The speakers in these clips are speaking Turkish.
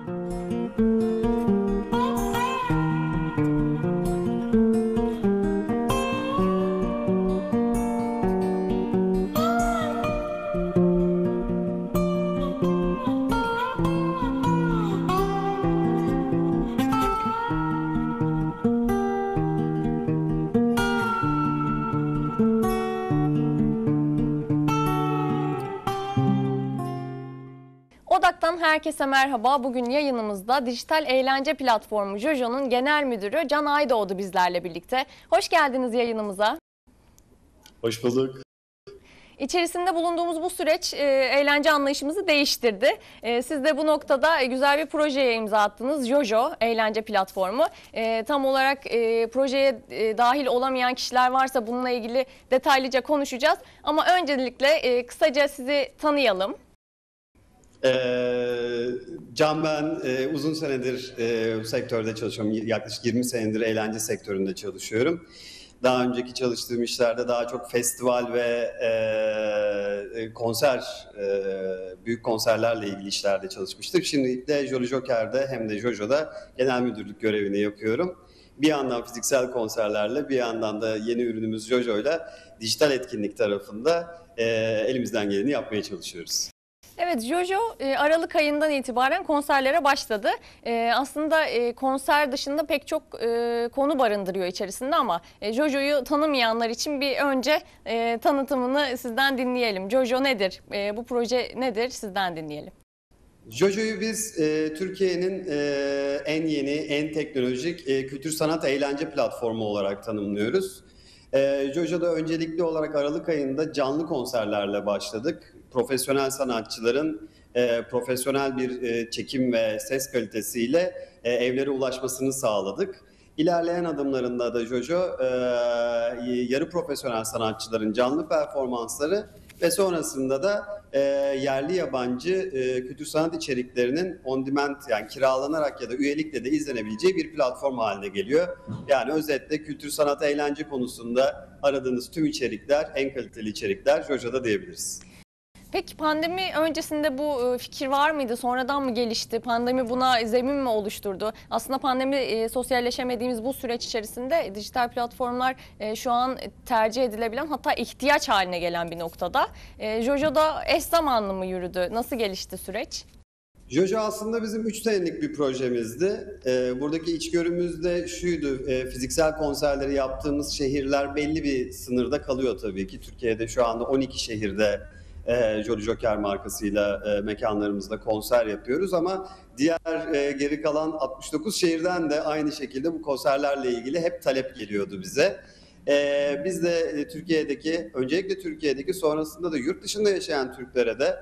Odak'tan herkese merhaba. Bugün yayınımızda dijital eğlence platformu Jojo'nun genel müdürü Can Aydoğdu bizlerle birlikte. Hoş geldiniz yayınımıza. Hoş bulduk. İçerisinde bulunduğumuz bu süreç eğlence anlayışımızı değiştirdi. Siz de bu noktada güzel bir projeye imza attınız. Jojo eğlence platformu. Tam olarak projeye dahil olamayan kişiler varsa bununla ilgili detaylıca konuşacağız. Ama öncelikle kısaca sizi tanıyalım. Can ben uzun senedir bu sektörde çalışıyorum. Yaklaşık 20 senedir eğlence sektöründe çalışıyorum. Daha önceki çalıştığım işlerde daha çok festival ve konser, büyük konserlerle ilgili işlerde çalışmıştık. Şimdi de Jolly Joker'de hem de Jojo'da genel müdürlük görevini yapıyorum. Bir yandan fiziksel konserlerle, bir yandan da yeni ürünümüz Jojo'yla dijital etkinlik tarafında elimizden geleni yapmaya çalışıyoruz. Evet, Jojo Aralık ayından itibaren konserlere başladı. Aslında konser dışında pek çok konu barındırıyor içerisinde ama Jojo'yu tanımayanlar için bir önce tanıtımını sizden dinleyelim. Jojo nedir? Bu proje nedir? Sizden dinleyelim. Jojo'yu biz Türkiye'nin en yeni, en teknolojik kültür sanat eğlence platformu olarak tanımlıyoruz. Jojo'da öncelikli olarak Aralık ayında canlı konserlerle başladık. Profesyonel sanatçıların profesyonel bir çekim ve ses kalitesiyle evlere ulaşmasını sağladık. İlerleyen adımlarında da Jojo yarı profesyonel sanatçıların canlı performansları ve sonrasında da yerli yabancı kültür sanat içeriklerinin on demand, yani kiralanarak ya da üyelikle de izlenebileceği bir platform haline geliyor. Yani özetle kültür sanat eğlence konusunda aradığınız tüm içerikler, en kaliteli içerikler Jojo'da diyebiliriz. Peki pandemi öncesinde bu fikir var mıydı? Sonradan mı gelişti? Pandemi buna zemin mi oluşturdu? Aslında pandemi sosyalleşemediğimiz bu süreç içerisinde dijital platformlar şu an tercih edilebilen, hatta ihtiyaç haline gelen bir noktada. Jojo'da eş zamanlı mı yürüdü? Nasıl gelişti süreç? Jojo aslında bizim 3 senelik bir projemizdi. Buradaki içgörümüz de şuydu, fiziksel konserleri yaptığımız şehirler belli bir sınırda kalıyor tabii ki. Türkiye'de şu anda 12 şehirde Jolly Joker markasıyla mekanlarımızda konser yapıyoruz ama diğer geri kalan 69 şehirden de aynı şekilde bu konserlerle ilgili hep talep geliyordu bize. Biz de Türkiye'deki, öncelikle Türkiye'deki, sonrasında da yurt dışında yaşayan Türklere de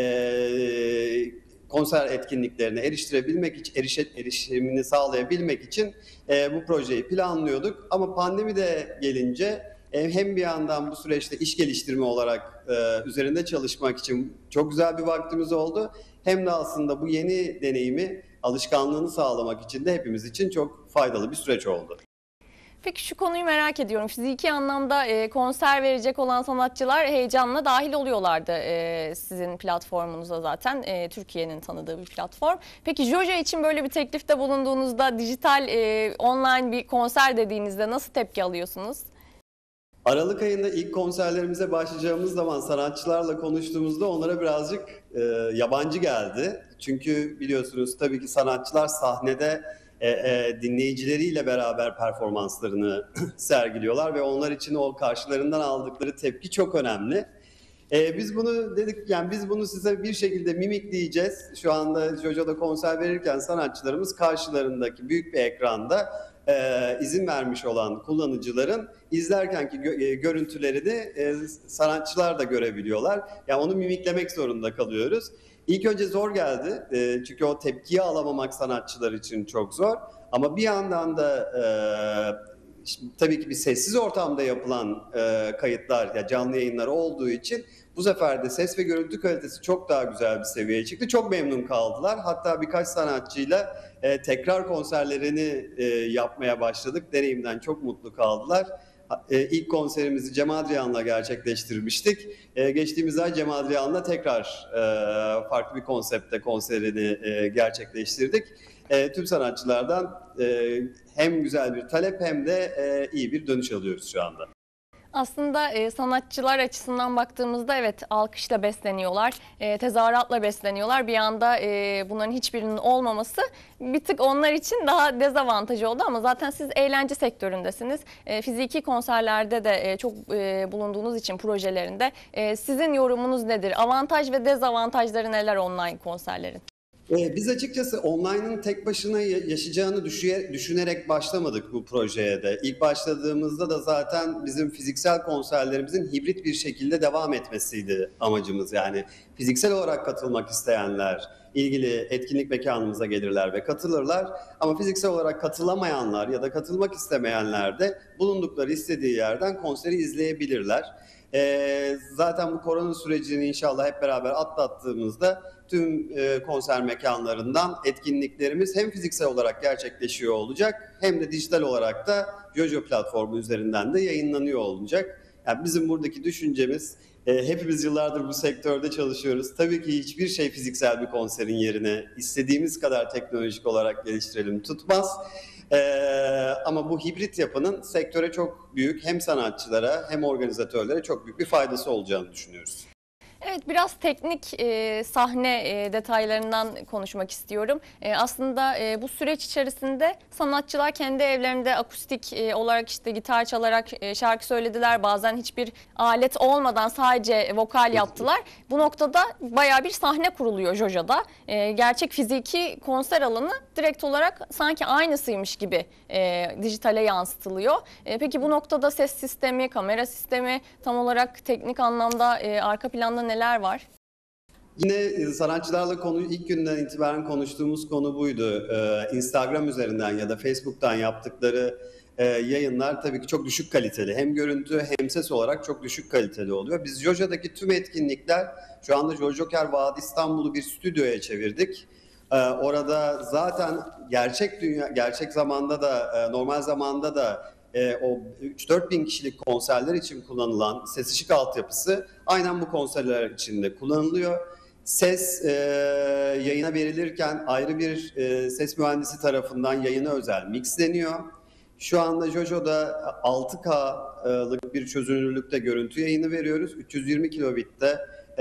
konser etkinliklerine eriştirebilmek için, erişimini sağlayabilmek için bu projeyi planlıyorduk. Ama pandemi de gelince hem bir yandan bu süreçte iş geliştirme olarak üzerinde çalışmak için çok güzel bir vaktimiz oldu. Hem de aslında bu yeni deneyimi, alışkanlığını sağlamak için de hepimiz için çok faydalı bir süreç oldu. Peki şu konuyu merak ediyorum. Fiziki anlamda konser verecek olan sanatçılar heyecanla dahil oluyorlardı sizin platformunuza zaten. Türkiye'nin tanıdığı bir platform. Peki Jojo için böyle bir teklifte bulunduğunuzda, dijital online bir konser dediğinizde nasıl tepki alıyorsunuz? Aralık ayında ilk konserlerimize başlayacağımız zaman sanatçılarla konuştuğumuzda onlara birazcık yabancı geldi. Çünkü biliyorsunuz tabii ki sanatçılar sahnede dinleyicileriyle beraber performanslarını sergiliyorlar ve onlar için o karşılarından aldıkları tepki çok önemli. Biz bunu dedik, yani biz bunu size bir şekilde mimikleyeceğiz. Şu anda Jojo'da konser verirken sanatçılarımız karşılarındaki büyük bir ekranda izin vermiş olan kullanıcıların izlerkenki görüntüleri de sanatçılar da görebiliyorlar. Yani onu mimiklemek zorunda kalıyoruz. İlk önce zor geldi çünkü o tepkiyi alamamak sanatçılar için çok zor. Ama bir yandan da tabii ki bir sessiz ortamda yapılan kayıtlar, ya canlı yayınlar olduğu için bu sefer de ses ve görüntü kalitesi çok daha güzel bir seviyeye çıktı. Çok memnun kaldılar. Hatta birkaç sanatçıyla tekrar konserlerini yapmaya başladık. Deneyimden çok mutlu kaldılar. ilk konserimizi Cem Adrian'la gerçekleştirmiştik. Geçtiğimiz ay Cem Adrian'la tekrar farklı bir konseptte konserini gerçekleştirdik. Tüm sanatçılardan hem güzel bir talep hem de iyi bir dönüş alıyoruz şu anda. Aslında sanatçılar açısından baktığımızda evet alkışla besleniyorlar, tezahüratla besleniyorlar. Bir anda bunların hiçbirinin olmaması bir tık onlar için daha dezavantajı oldu ama zaten siz eğlence sektöründesiniz. Fiziki konserlerde de çok bulunduğunuz için projelerinde sizin yorumunuz nedir? Avantaj ve dezavantajları neler online konserlerin? Biz açıkçası online'ın tek başına yaşayacağını düşünerek başlamadık bu projeye de. İlk başladığımızda da zaten bizim fiziksel konserlerimizin hibrit bir şekilde devam etmesiydi amacımız. Yani fiziksel olarak katılmak isteyenler ilgili etkinlik mekanımıza gelirler ve katılırlar. Ama fiziksel olarak katılamayanlar ya da katılmak istemeyenler de bulundukları istediği yerden konseri izleyebilirler. Zaten bu korona sürecini inşallah hep beraber atlattığımızda tüm konser mekanlarından etkinliklerimiz hem fiziksel olarak gerçekleşiyor olacak hem de dijital olarak da Jojo platformu üzerinden de yayınlanıyor olacak. Yani bizim buradaki düşüncemiz hepimiz yıllardır bu sektörde çalışıyoruz. Tabii ki hiçbir şey fiziksel bir konserin yerine istediğimiz kadar teknolojik olarak geliştirelim tutmaz. Ama bu hibrit yapının sektöre çok büyük hem sanatçılara hem organizatörlere çok büyük bir faydası olacağını düşünüyoruz. Evet, biraz teknik sahne detaylarından konuşmak istiyorum. Aslında bu süreç içerisinde sanatçılar kendi evlerinde akustik olarak işte gitar çalarak şarkı söylediler. Bazen hiçbir alet olmadan sadece vokal yaptılar. Bu noktada bayağı bir sahne kuruluyor Jojo'da. Gerçek fiziki konser alanı direkt olarak sanki aynısıymış gibi dijitale yansıtılıyor. Peki bu noktada ses sistemi, kamera sistemi tam olarak teknik anlamda arka planda neler var? Yine sanatçılarla ilk günden itibaren konuştuğumuz konu buydu. Instagram üzerinden ya da Facebook'tan yaptıkları yayınlar tabii ki çok düşük kaliteli. Hem görüntü hem ses olarak çok düşük kaliteli oluyor. Biz Jojo'daki tüm etkinlikler şu anda Jojoker Vadi İstanbul'u bir stüdyoya çevirdik. Orada zaten gerçek zamanda da normal zamanda da o 3-4 bin kişilik konserler için kullanılan ses ışık altyapısı aynen bu konserler için de kullanılıyor. Ses yayına verilirken ayrı bir ses mühendisi tarafından yayına özel mixleniyor. Şu anda Jojo'da 6K'lık bir çözünürlükte görüntü yayını veriyoruz. 320 kilobitte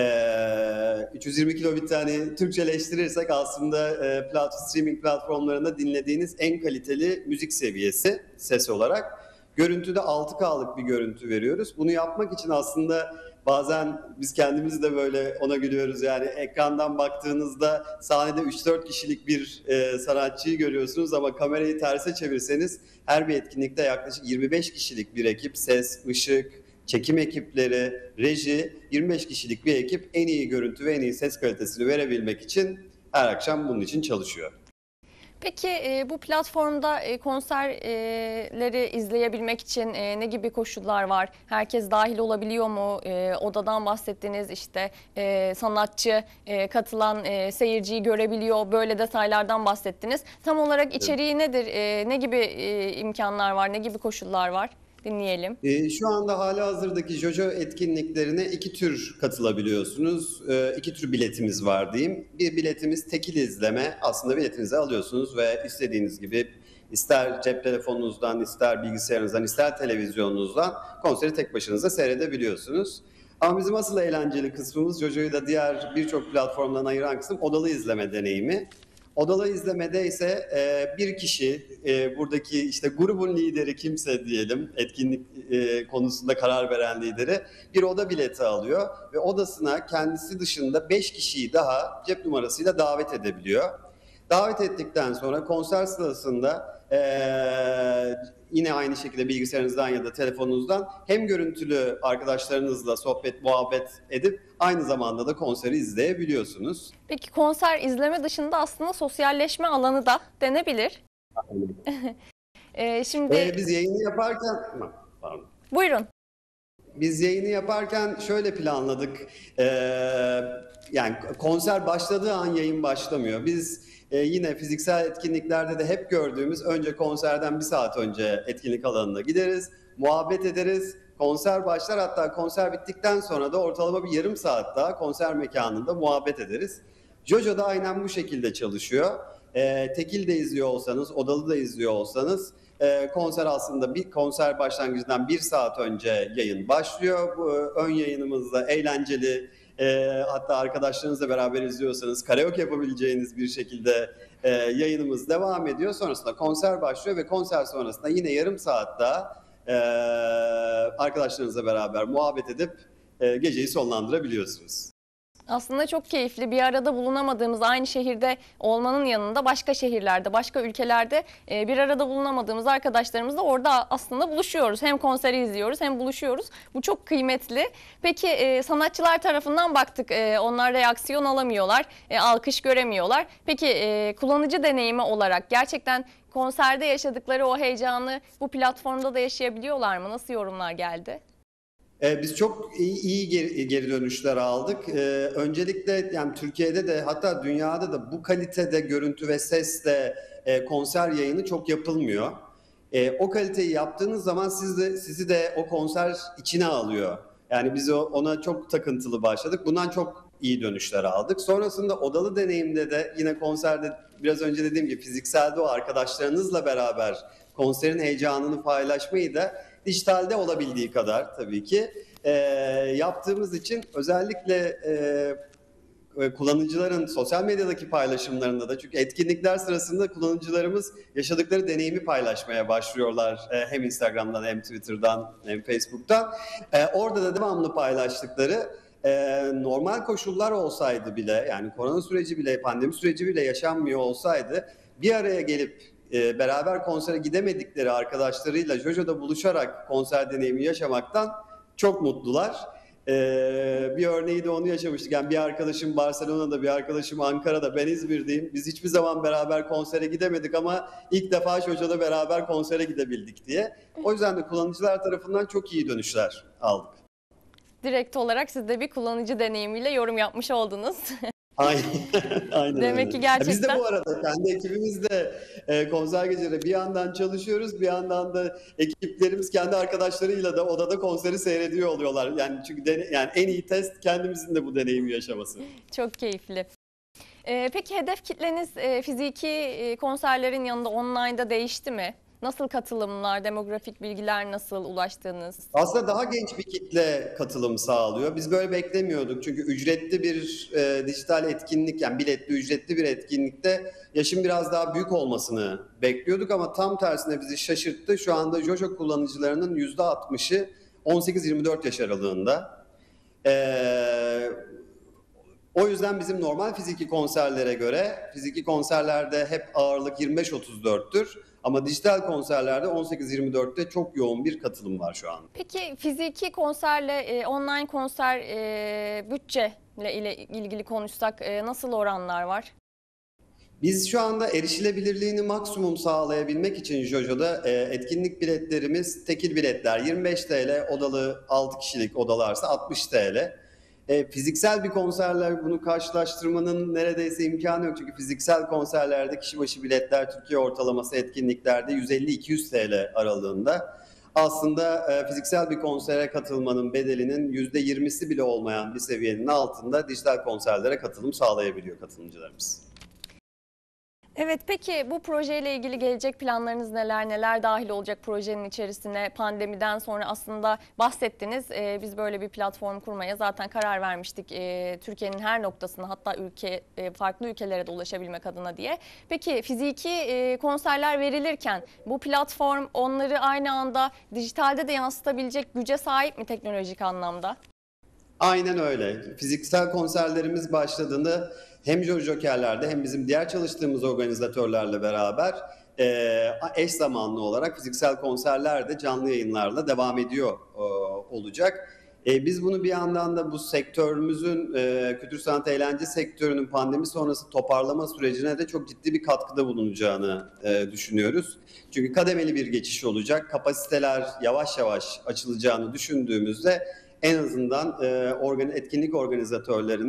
320 kilobit hani Türkçeleştirirsek aslında streaming platformlarında dinlediğiniz en kaliteli müzik seviyesi ses olarak. Görüntüde 6K'lık bir görüntü veriyoruz. Bunu yapmak için aslında bazen biz kendimiz de böyle ona gülüyoruz. Yani ekrandan baktığınızda sahnede 3-4 kişilik bir sanatçıyı görüyorsunuz ama kamerayı terse çevirseniz her bir etkinlikte yaklaşık 25 kişilik bir ekip, ses, ışık, çekim ekipleri, reji, 25 kişilik bir ekip en iyi görüntü ve en iyi ses kalitesini verebilmek için her akşam bunun için çalışıyor. Peki bu platformda konserleri izleyebilmek için ne gibi koşullar var? Herkes dahil olabiliyor mu? Odadan bahsettiniz, işte sanatçı katılan seyirciyi görebiliyor. Böyle detaylardan bahsettiniz. Tam olarak içeriği nedir? Ne gibi imkanlar var? Ne gibi koşullar var? Dinleyelim. Şu anda halihazırdaki Jojo etkinliklerine iki tür katılabiliyorsunuz. İki tür biletimiz var diyeyim. Bir biletimiz tekil izleme. Aslında biletinizi alıyorsunuz ve istediğiniz gibi ister cep telefonunuzdan, ister bilgisayarınızdan, ister televizyonunuzdan konseri tek başınıza seyredebiliyorsunuz. Ama bizim asıl eğlenceli kısmımız, Jojo'yu da diğer birçok platformdan ayıran kısım odalı izleme deneyimi. Odalı izlemede ise bir kişi, buradaki işte grubun lideri kimse diyelim, etkinlik konusunda karar veren lideri bir oda bileti alıyor ve odasına kendisi dışında 5 kişiyi daha cep numarasıyla davet edebiliyor. Davet ettikten sonra konser sırasında yine aynı şekilde bilgisayarınızdan ya da telefonunuzdan hem görüntülü arkadaşlarınızla sohbet, muhabbet edip aynı zamanda da konseri izleyebiliyorsunuz. Peki konser izleme dışında aslında sosyalleşme alanı da denebilir. Şimdi Biz yayını yaparken... Pardon. buyurun. Biz yayını yaparken şöyle planladık. Yani konser başladığı an yayın başlamıyor. Biz yine fiziksel etkinliklerde de hep gördüğümüz önce konserden bir saat önce etkinlik alanına gideriz. muhabbet ederiz. Konser başlar, hatta konser bittikten sonra da ortalama bir yarım saat daha konser mekanında muhabbet ederiz. Jojo da aynen bu şekilde çalışıyor. Tekil de izliyor olsanız, odalı da izliyor olsanız konser aslında bir konser başlangıcından bir saat önce yayın başlıyor. Bu ön yayınımızda eğlenceli, hatta arkadaşlarınızla beraber izliyorsanız karaoke yapabileceğiniz bir şekilde yayınımız devam ediyor. Sonrasında konser başlıyor ve konser sonrasında yine yarım saat daha arkadaşlarınızla beraber muhabbet edip geceyi sonlandırabiliyorsunuz. Aslında çok keyifli. Bir arada bulunamadığımız, aynı şehirde olmanın yanında başka şehirlerde, başka ülkelerde bir arada bulunamadığımız arkadaşlarımızla orada aslında buluşuyoruz. Hem konseri izliyoruz hem buluşuyoruz. Bu çok kıymetli. Peki sanatçılar tarafından baktık. Onlar reaksiyon alamıyorlar, alkış göremiyorlar. Peki kullanıcı deneyimi olarak gerçekten konserde yaşadıkları o heyecanı bu platformda da yaşayabiliyorlar mı? Nasıl yorumlar geldi? Biz çok iyi geri dönüşler aldık. Öncelikle yani Türkiye'de de hatta dünyada da bu kalitede görüntü ve sesle konser yayını çok yapılmıyor. O kaliteyi yaptığınız zaman sizi de o konser içine alıyor. Yani biz ona çok takıntılı başladık. Bundan çok iyi dönüşler aldık. Sonrasında odalı deneyimde de yine konserde biraz önce dediğim gibi fizikselde o arkadaşlarınızla beraber konserin heyecanını paylaşmayı da dijitalde olabildiği kadar tabii ki yaptığımız için özellikle kullanıcıların sosyal medyadaki paylaşımlarında da, çünkü etkinlikler sırasında kullanıcılarımız yaşadıkları deneyimi paylaşmaya başlıyorlar. Hem Instagram'dan hem Twitter'dan hem Facebook'tan. Orada da devamlı paylaştıkları normal koşullar olsaydı bile, yani korona süreci bile, pandemi süreci bile yaşanmıyor olsaydı bir araya gelip beraber konsere gidemedikleri arkadaşlarıyla Jojo'da buluşarak konser deneyimi yaşamaktan çok mutlular. Bir örneği de onu yaşamıştık. Yani bir arkadaşım Barcelona'da, bir arkadaşım Ankara'da, ben İzmir'deyim. Biz hiçbir zaman beraber konsere gidemedik ama ilk defa Jojo'da beraber konsere gidebildik diye. O yüzden de kullanıcılar tarafından çok iyi dönüşler aldık. Direkt olarak siz de bir kullanıcı deneyimiyle yorum yapmış oldunuz. Aynen, aynen Demek öyle. ki gerçekten... Biz de bu arada kendi ekibimizde konser geceleri bir yandan çalışıyoruz, bir yandan da ekiplerimiz kendi arkadaşlarıyla da odada konseri seyrediyor oluyorlar. Yani çünkü yani en iyi test kendimizin de bu deneyimi yaşaması. Çok keyifli. Peki hedef kitleniz fiziki konserlerin yanında online'da değişti mi? Nasıl katılımlar, demografik bilgiler nasıl ulaştığınız? Aslında daha genç bir kitle katılım sağlıyor. Biz böyle beklemiyorduk. Çünkü ücretli bir dijital etkinlik, yani biletli ücretli bir etkinlikte yaşın biraz daha büyük olmasını bekliyorduk ama tam tersine bizi şaşırttı. Şu anda Jojo kullanıcılarının %60'ı 18-24 yaş aralığında. O yüzden bizim normal fiziki konserlere göre, fiziki konserlerde hep ağırlık 25-34'tür. Ama dijital konserlerde 18-24'te çok yoğun bir katılım var şu an. Peki fiziki konserle online konser bütçeyle ilgili konuşsak nasıl oranlar var? Biz şu anda erişilebilirliğini maksimum sağlayabilmek için Jojo'da etkinlik biletlerimiz tekil biletler 25 TL, odalı 6 kişilik odalarsa 60 TL. Fiziksel bir konserler bunu karşılaştırmanın neredeyse imkanı yok. Çünkü fiziksel konserlerde kişi başı biletler Türkiye ortalaması etkinliklerde 150-200 TL aralığında. Aslında fiziksel bir konsere katılmanın bedelinin %20'si bile olmayan bir seviyenin altında dijital konserlere katılım sağlayabiliyor katılımcılarımız. Evet, peki bu projeyle ilgili gelecek planlarınız neler? Neler dahil olacak projenin içerisine? Pandemiden sonra aslında bahsettiniz. Biz böyle bir platform kurmaya zaten karar vermiştik. Türkiye'nin her noktasına, hatta farklı ülkelere de ulaşabilmek adına diye. Peki fiziki konserler verilirken bu platform onları aynı anda dijitalde de yansıtabilecek güce sahip mi teknolojik anlamda? Aynen öyle. Fiziksel konserlerimiz başladığında hem Joker'lerde hem bizim diğer çalıştığımız organizatörlerle beraber eş zamanlı olarak fiziksel konserler de canlı yayınlarla devam ediyor olacak. Biz bunu bir yandan da bu sektörümüzün, kültür sanat eğlence sektörünün pandemi sonrası toparlama sürecine de çok ciddi bir katkıda bulunacağını düşünüyoruz. Çünkü kademeli bir geçiş olacak. Kapasiteler yavaş yavaş açılacağını düşündüğümüzde en azından etkinlik organizatörlerine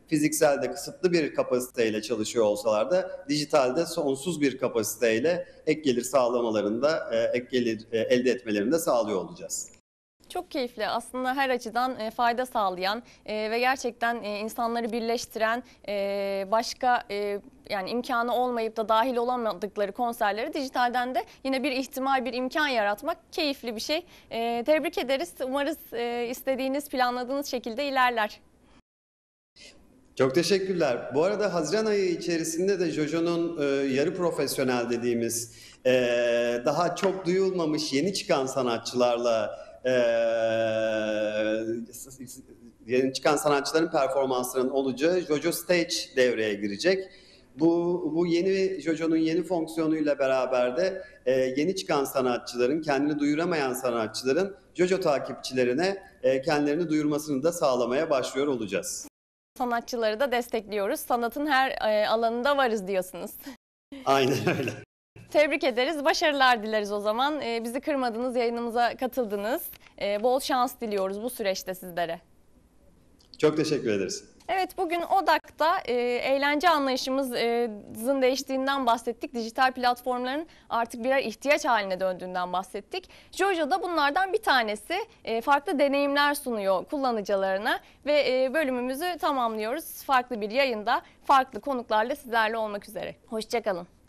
fizikselde kısıtlı bir kapasiteyle çalışıyor olsalar da dijitalde sonsuz bir kapasiteyle ek gelir sağlamalarında, ek gelir elde etmelerini de sağlıyor olacağız. Çok keyifli. Aslında her açıdan fayda sağlayan ve gerçekten insanları birleştiren başka yani imkanı olmayıp da dahil olamadıkları konserleri dijitalden de yine bir ihtimal, bir imkan yaratmak keyifli bir şey. Tebrik ederiz. Umarız istediğiniz, planladığınız şekilde ilerler. Çok teşekkürler. Bu arada Haziran ayı içerisinde de JoJo'nun yarı profesyonel dediğimiz daha çok duyulmamış yeni çıkan sanatçılarla yeni çıkan sanatçıların performanslarının olacağı JoJo Stage devreye girecek. Bu yeni JoJo'nun yeni fonksiyonuyla beraber de yeni çıkan sanatçıların, kendini duyuramayan sanatçıların JoJo takipçilerine kendilerini duyurmasını da sağlamaya başlıyor olacağız. Sanatçıları da destekliyoruz. Sanatın her alanında varız diyorsunuz. Aynen öyle. Tebrik ederiz. Başarılar dileriz o zaman. Bizi kırmadınız, yayınımıza katıldınız. Bol şans diliyoruz bu süreçte sizlere. Çok teşekkür ederiz. Evet, bugün ODAK'ta eğlence anlayışımızın değiştiğinden bahsettik. Dijital platformların artık birer ihtiyaç haline döndüğünden bahsettik. JoJo da bunlardan bir tanesi. Farklı deneyimler sunuyor kullanıcılarına ve bölümümüzü tamamlıyoruz. Farklı bir yayında, farklı konuklarla sizlerle olmak üzere. Hoşça kalın.